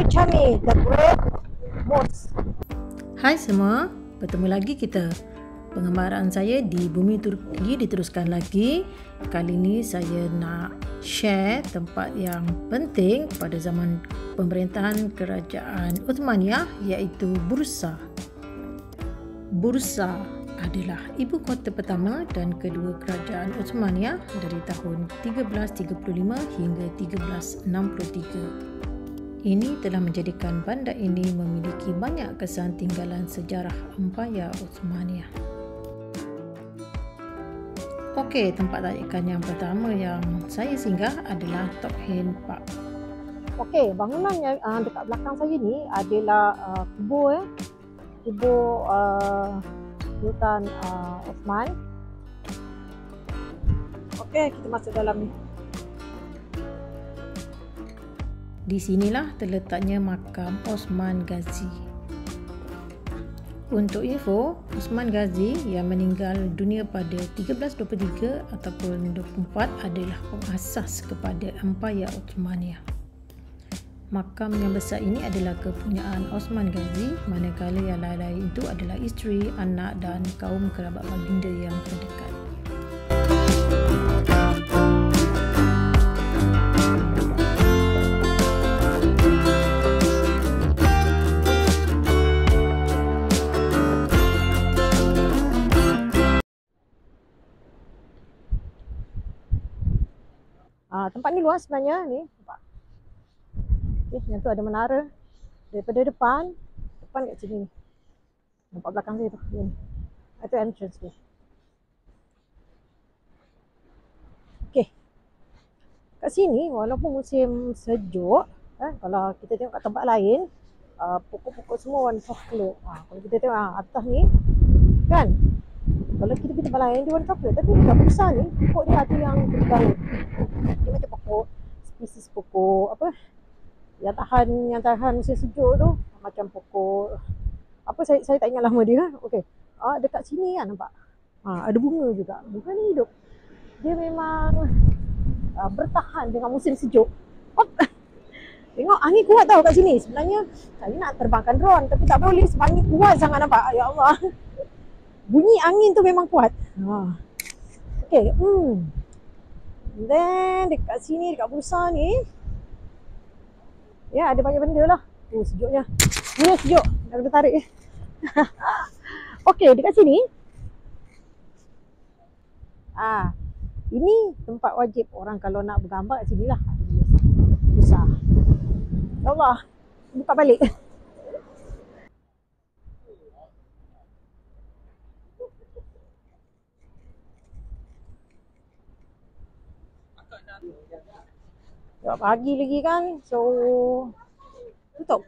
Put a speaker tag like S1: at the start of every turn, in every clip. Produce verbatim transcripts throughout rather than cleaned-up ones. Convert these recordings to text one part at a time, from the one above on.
S1: Chami, the Great Moors.
S2: Hai semua, bertemu lagi kita. Pengembaraan saya di bumi Turki diteruskan lagi. Kali ini saya nak share tempat yang penting pada zaman pemerintahan kerajaan Uthmaniyah, iaitu Bursa. Bursa adalah ibu kota pertama dan kedua kerajaan Uthmaniyah dari tahun tiga belas tiga puluh lima hingga tiga belas enam puluh tiga. Ini telah menjadikan bandar ini memiliki banyak kesan tinggalan sejarah Empayar Uthmaniyah. Okey, tempat tarikan yang pertama yang saya singgah adalah Tokhain Park.
S1: Okey, bangunan yang uh, dekat belakang saya ni adalah uh, kubur ya. Kubur uh, Sultan uh, Osman. Okey, kita masuk dalam ni.
S2: Di sinilah terletaknya makam Osman Ghazi. Untuk info, Osman Ghazi yang meninggal dunia pada tiga belas dua puluh tiga ataupun dua puluh empat adalah pengasas kepada Empayar Uthmaniyah. Makam yang besar ini adalah kepunyaan Osman Ghazi, manakala yang lain-lain itu adalah isteri, anak dan kaum kerabat baginda yang terdekat.
S1: Ah, tempat ni luas sebenarnya ni. Nampak. Okay, yang tu ada menara. Daripada depan, depan kat sini. Nampak belakang saya tu. Ini. Itu entrance dia. Okey. Kat sini walaupun musim sejuk, eh, kalau kita tengok kat tempat lain, uh, pokok-pokok semua warna coklat. Ah, kalau kita tengok ah, atas ni, kan? Kalau kita pergi tempat lain dia warna coklat, tapi dekat Bursa ni pokok dia ada yang bergaul. Dia macam pokok, spesies pokok apa yang tahan yang tahan musim sejuk tu, macam pokok apa saya saya tak ingat nama dia. Okey. Ah, dekat sini kan nampak. Ah, ada bunga juga. Bunga ni hidup. Dia memang ah, bertahan dengan musim sejuk. Oh. Tengok angin kuat tau kat sini. Sebenarnya saya nak terbangkan drone tapi tak boleh sebab angin kuat sangat nampak. Ya Allah. Bunyi angin tu memang kuat. Ha. Okey, hmm. Then dekat sini, dekat Bursa ni, ya ada banyak benda lah. Oh sejuknya. Ya sejuk. Dah kena tarik. Okey, dekat sini. Ah, ini tempat wajib orang kalau nak bergambar kat sini lah. Bursa. Ya Allah. Buka balik. Sebab pagi lagi kan, so tutup.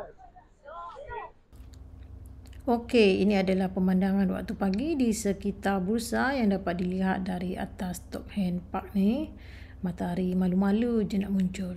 S2: Okey, ini adalah pemandangan waktu pagi di sekitar Bursa yang dapat dilihat dari atas Tokhain Park ni. Matahari malu-malu je nak muncul.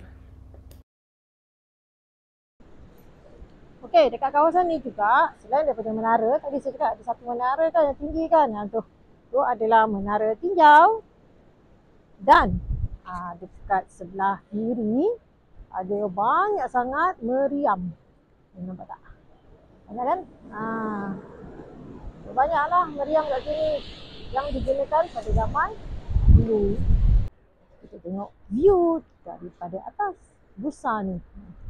S1: Okey, dekat kawasan ni juga, selain daripada menara, tadi saya cakap ada satu menara kan yang tinggi kan. Yang tu, tu adalah menara tinjau. Dan aa, dekat sebelah kiri ada banyak sangat meriam. Nampak tak? Banyak kan? Haa. Banyaklah meriam kat sini yang digunakan pada zaman dulu. Kita tengok view daripada atas Bursa ni.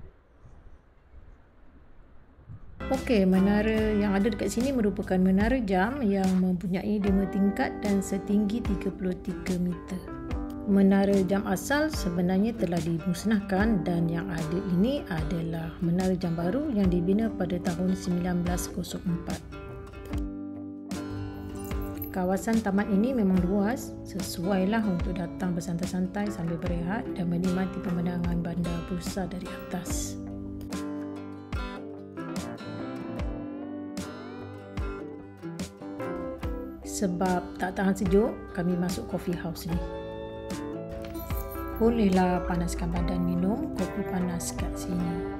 S2: Okey, menara yang ada dekat sini merupakan menara jam yang mempunyai lima tingkat dan setinggi tiga puluh tiga meter. Menara jam asal sebenarnya telah dimusnahkan dan yang ada ini adalah menara jam baru yang dibina pada tahun sembilan belas kosong empat. Kawasan taman ini memang luas, sesuailah untuk datang bersantai-santai sambil berehat dan menikmati pemandangan bandar Bursa dari atas. Sebab tak tahan sejuk, kami masuk coffee house ni. Bolehlah panaskan badan minum kopi panas kat sini.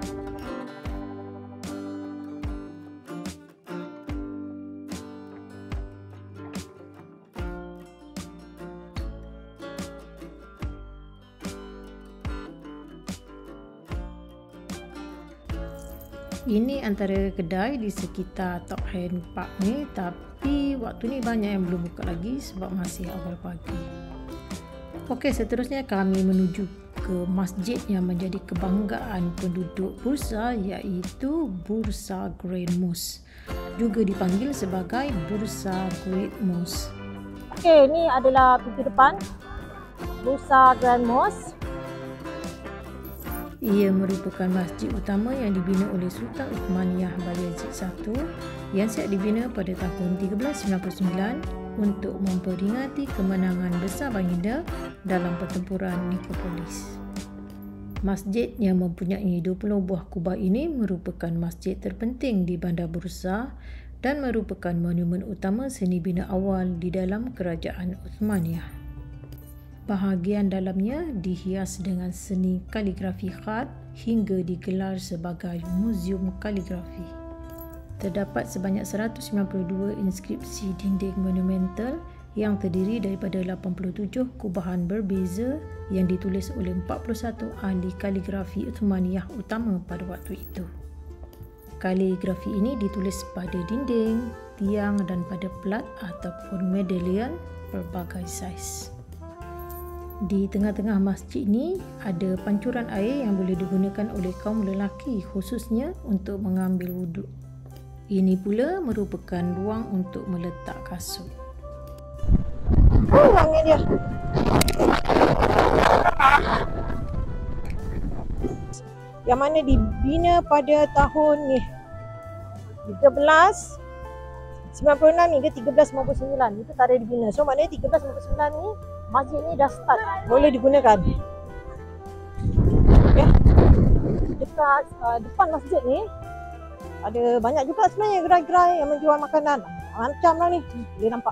S2: Ini antara kedai di sekitar Top Hand Park ni, tapi waktu ni banyak yang belum buka lagi sebab masih awal pagi. Okey, seterusnya kami menuju ke masjid yang menjadi kebanggaan penduduk Bursa, iaitu Bursa Grand Mosque, juga dipanggil sebagai Bursa Great Mosque.
S1: Okey, ni adalah pintu depan Bursa Grand Mosque.
S2: Ia merupakan masjid utama yang dibina oleh Sultan Uthmaniyah Bayezid satu yang siap dibina pada tahun tiga belas sembilan puluh sembilan untuk memperingati kemenangan besar baginda dalam pertempuran Nikopolis. Masjid yang mempunyai dua puluh buah kubah ini merupakan masjid terpenting di Bandar Bursa dan merupakan monumen utama seni bina awal di dalam kerajaan Uthmaniyah. Bahagian dalamnya dihias dengan seni kaligrafi khat hingga digelar sebagai Muzium Kaligrafi. Terdapat sebanyak seratus sembilan puluh dua inskripsi dinding monumental yang terdiri daripada lapan puluh tujuh kubahan berbeza yang ditulis oleh empat puluh satu ahli kaligrafi Uthmaniyah utama pada waktu itu. Kaligrafi ini ditulis pada dinding, tiang dan pada plat ataupun medallion berbagai saiz. Di tengah-tengah masjid ini ada pancuran air yang boleh digunakan oleh kaum lelaki khususnya untuk mengambil wuduk. Ini pula merupakan ruang untuk meletak kasut.
S1: Oh, wangi dia. Yang mana dibina pada tahun ni tiga belas sembilan puluh enam hingga tiga belas sembilan puluh sembilan. Itu tarikh dibina. So maknanya tiga belas sembilan puluh sembilan ni masjid ni dah start boleh digunakan. Okay. Dekat uh, depan masjid ni ada banyak juga sebenarnya gerai-gerai yang menjual makanan. Macam lah ni, boleh nampak.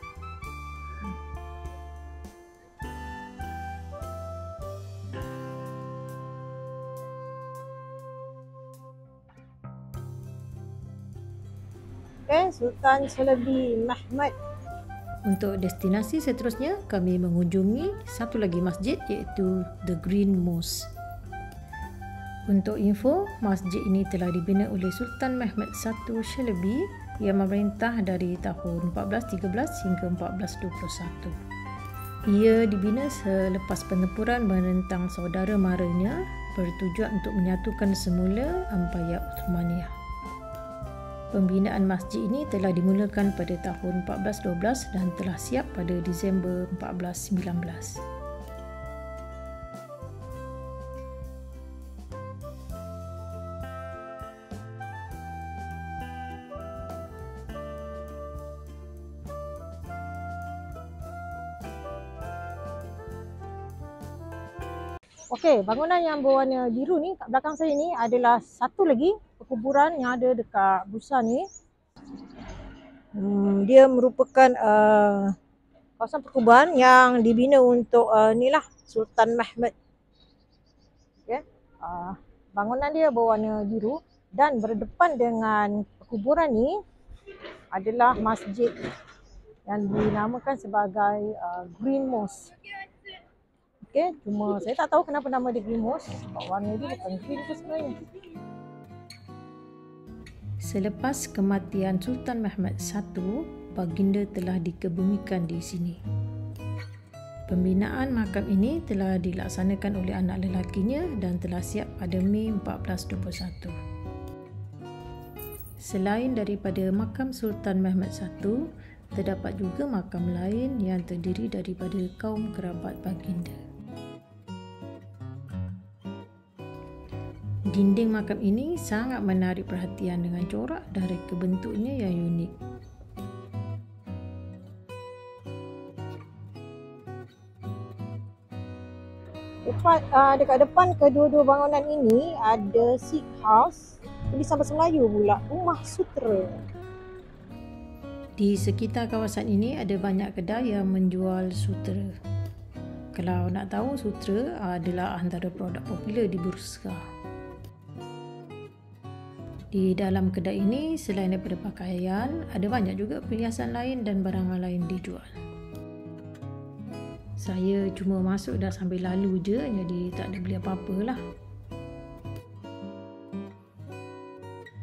S1: Okay, Sultan Chalabi Mahmud.
S2: Untuk destinasi seterusnya, kami mengunjungi satu lagi masjid iaitu The Green Mosque. Untuk info, masjid ini telah dibina oleh Sultan Mehmed satu Chalabi yang memerintah dari tahun empat belas tiga belas hingga empat belas dua puluh satu. Ia dibina selepas pertempuran menentang saudara maranya bertujuan untuk menyatukan semula Empayar Uthmaniyah. Pembinaan masjid ini telah dimulakan pada tahun empat belas dua belas dan telah siap pada Disember empat belas sembilan belas.
S1: Okey, bangunan yang berwarna biru ni kat belakang saya ni adalah satu lagi perkuburan yang ada dekat Bursa ni. Hmm, dia merupakan uh, kawasan perkuburan yang dibina untuk uh, ni lah Sultan Mehmed. Okay. Uh, bangunan dia berwarna biru dan berdepan dengan perkuburan ni adalah masjid yang dinamakan sebagai uh, Green Mosque. Okay, cuma saya tak tahu kenapa nama dia Green Mosque sebab warna dia bukan green ke sebenarnya.
S2: Selepas kematian Sultan Mehmed satu, baginda telah dikebumikan di sini. Pembinaan makam ini telah dilaksanakan oleh anak lelakinya dan telah siap pada Mei empat belas dua puluh satu. Selain daripada makam Sultan Mehmed satu, terdapat juga makam lain yang terdiri daripada kaum kerabat baginda. Dinding makam ini sangat menarik perhatian dengan corak dan reka bentuknya yang unik.
S1: Depan, uh, dekat depan kedua-dua bangunan ini ada Sikh House, tulisan bahasa Melayu pula, Rumah Sutera.
S2: Di sekitar kawasan ini ada banyak kedai yang menjual sutera. Kalau nak tahu, sutera adalah antara produk popular di Bursa. Di dalam kedai ini, selain daripada pakaian, ada banyak juga perhiasan lain dan barangan lain dijual. Saya cuma masuk dah sambil lalu je, jadi tak ada beli apa-apa lah.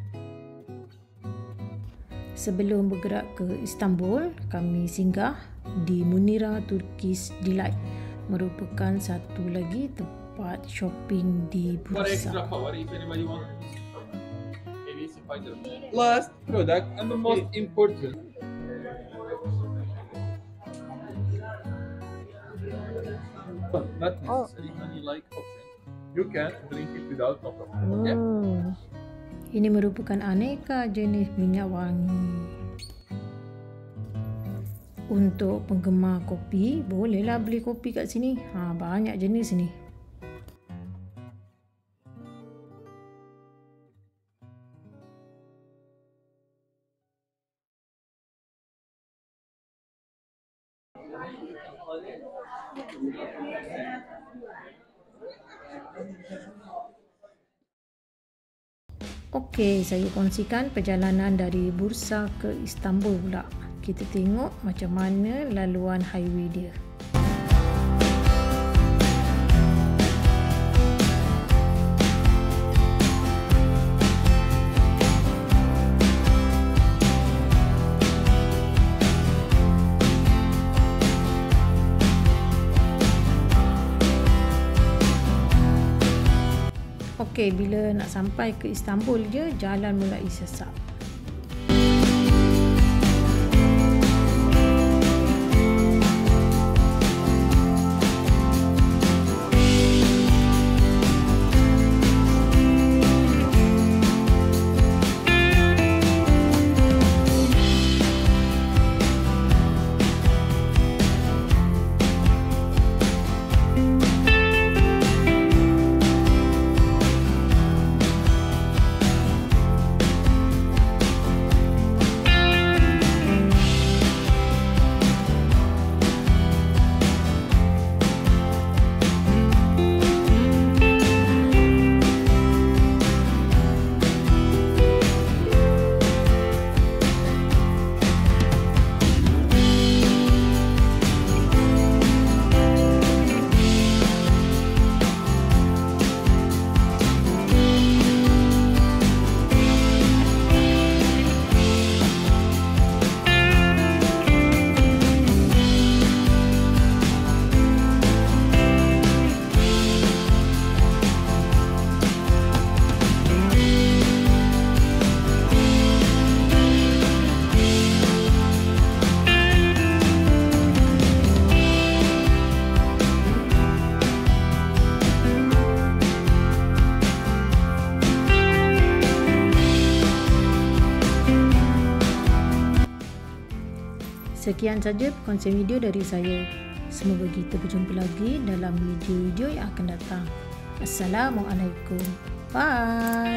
S2: Sebelum bergerak ke Istanbul, kami singgah di Munira Turkish Delight, merupakan satu lagi tempat shopping di
S3: For extra
S2: Bursa.
S3: power, if anybody wants. Last product and the most important. Not
S1: Oh.
S3: necessarily honey-like option. You can drink it without no problem. Okay?
S1: Hmm.
S2: Ini merupakan aneka jenis minyak wangi. Untuk penggemar kopi, bolehlah beli kopi kat sini. Ha, banyak jenis ni. Okey, saya kongsikan perjalanan dari Bursa ke Istanbul pula. Kita tengok macam mana laluan highway dia. Okey, bila nak sampai ke Istanbul je, jalan mulai sesak. Sekian saja perkongsian video dari saya. Semoga kita berjumpa lagi dalam video-video yang akan datang. Assalamualaikum. Bye.